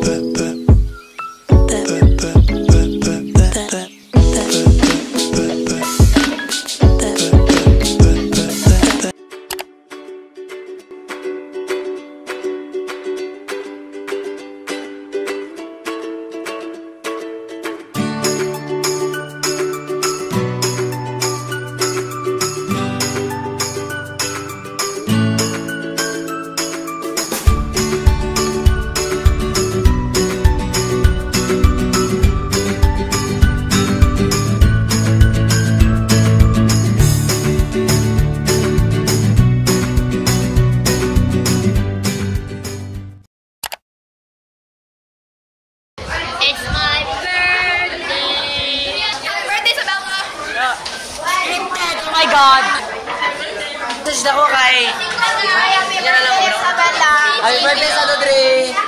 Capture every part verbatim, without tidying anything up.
It's my birthday! Happy birthday, Isabela! Oh my God! Message ako kay... Happy birthday, Isabela! Happy birthday sa Dodre!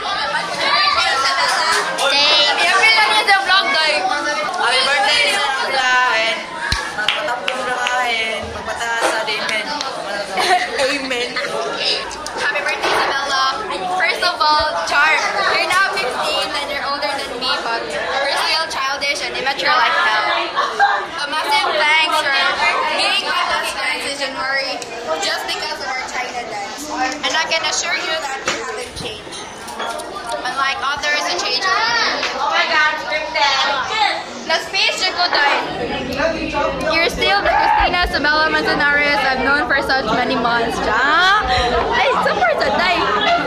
I-appeal lang niya sa vlog, guys! Happy birthday sa Dodre! Magpatapos na kain, magpataas sa Amen. Amen! Happy birthday, Isabela! First of all, Char, you're now fifteen and you're older than me, but we're still childish and immature like hell. A massive thanks for being with us since January just because of our China dance. And I can assure you that you haven't changed. Unlike others who change around. Oh my God, the space you could die. You're still the Christina Isabela Manzanares I've known for such many months. Ja? Ay, support sa day.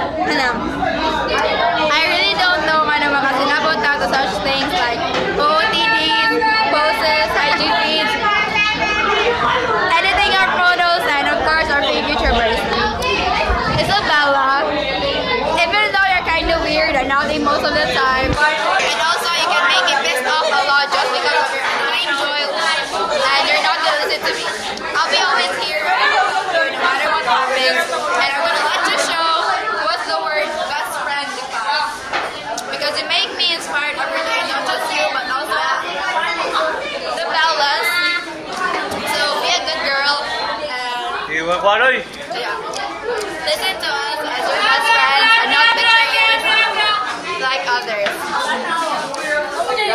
I really don't know man naman kasi nabot na to such things like O O T Ds, poses, I G feeds, editing our photos, and of course our future birthday. Isabela, even though you're kind of weird and naughty most of the time, and also you can make me pissed off a lot just because of your annoying joy, and you're not gonna listen to me. I'll be always here, no matter what happens, and I'm gonna let you show what's the word best friend becomes. Because you make me inspired every day, not just you, but also the Bellas. So be a good girl, and yeah, listen to us as your best friends and not betray you like others. We're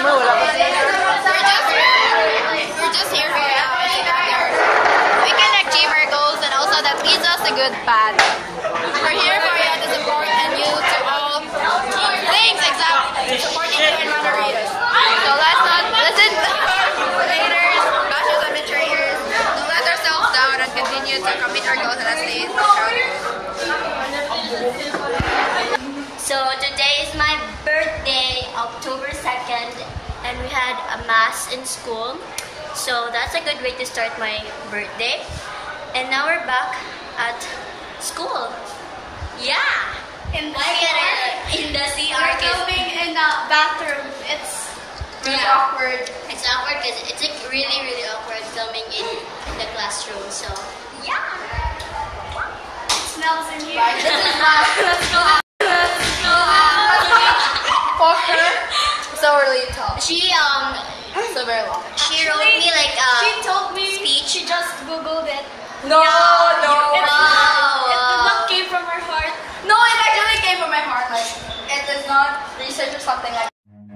just, we're just here for you and together we can achieve our goals, and also that leads us a good path. We're here for you to support and you to all things, exactly, supporting you in Manzanares. So let's not listen to haters, bashers and betrayers. Don't let ourselves down and continue to commit our goals and stay proud. So today is my birthday, October second, and we had a mass in school. So that's a good way to start my birthday. And now we're back at school. Yeah! In the Look at it, in the C R. We're filming in the bathroom. It's really Yeah. awkward. It's awkward because it's like really, really awkward filming in the classroom. So yeah. It smells in here. This is my. Let's go out. Let's go out. Fuck her. So really tall. She um. So very long. She wrote me like a She told me speech. she just googled it. No, no! It's Wow. not, it did not came from her heart. No, it actually came from my heart. Like it is not research or something like.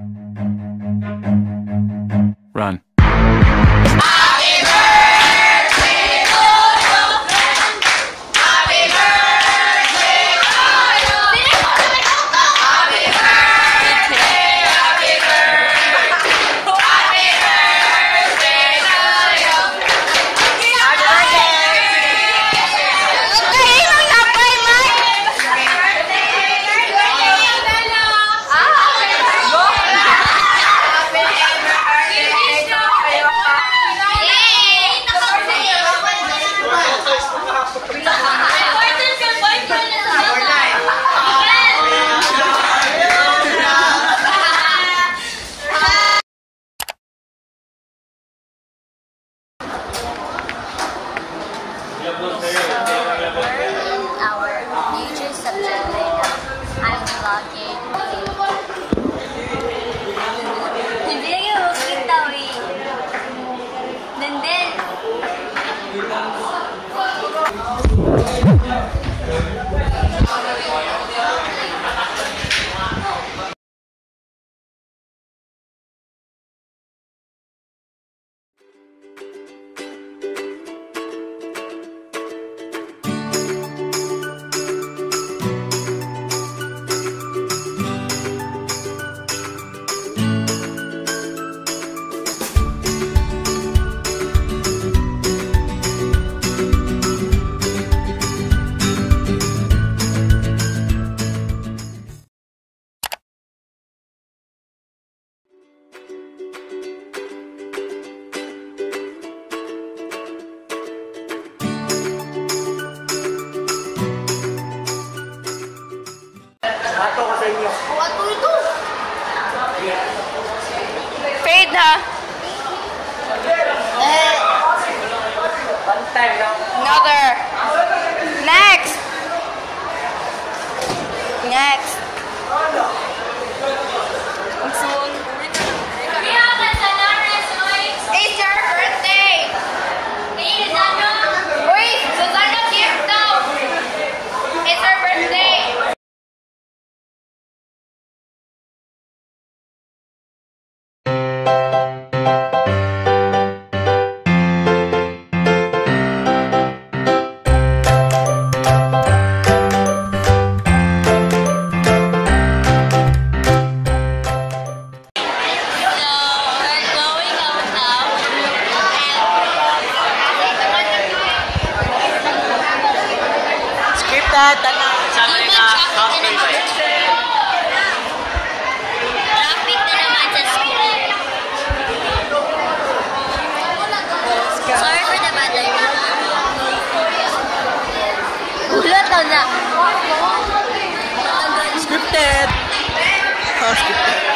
Run. Happy birthday to you. Happy birthday to you. Happy birthday. Happy birthday. Happy birthday to you. Happy Our major subject right now. I'm vlogging. Hindi lang yung kita, eh. Nandun. Ato ko sa inyo. Ato ito. Fade ha. One time lang. Another. Next. Next. Soon. It's your birthday. Uy, Susanna, gift daw. It's her birthday. Traffic na naman sa school. Sorry for the bad idea. Ulat lang na. Scripted. Oh, scripted.